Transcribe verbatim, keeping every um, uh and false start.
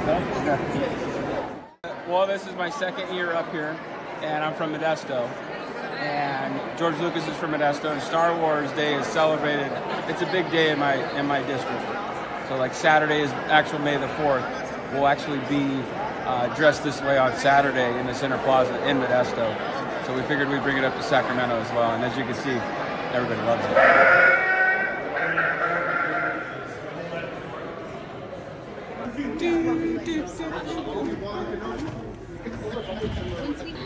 Well, this is my second year up here, and I'm from Modesto. And George Lucas is from Modesto, and Star Wars Day is celebrated. It's a big day in my in my district. So like Saturday is actual May the fourth. We'll actually be uh, dressed this way on Saturday in the Center Plaza in Modesto. So we figured we'd bring it up to Sacramento as well. And as you can see, everybody loves it.